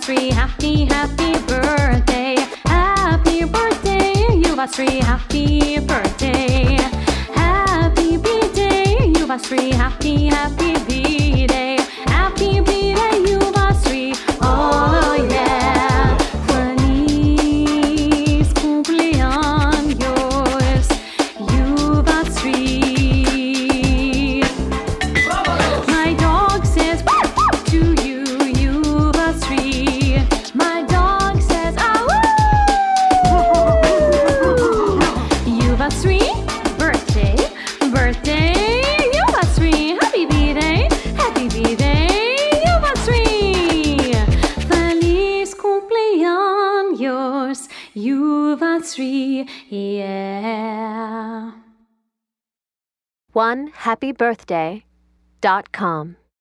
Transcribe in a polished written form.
Yuvasri, happy, happy birthday. Happy birthday, Yuvasri, happy birthday. Happy B-Day, Yuvasri, happy, happy B-Day. Happy B-Day, Yuvasri, oh yeah. Feliz cumpleaños, Yuvasri. My dog says to you, Yuvasri. My dog says Yuvasri, birthday, birthday, Yuvasri, happy B-Day, Yuvasri. Feliz cumpleaños, Yuvasri, yeah. OneHappyBirthday.com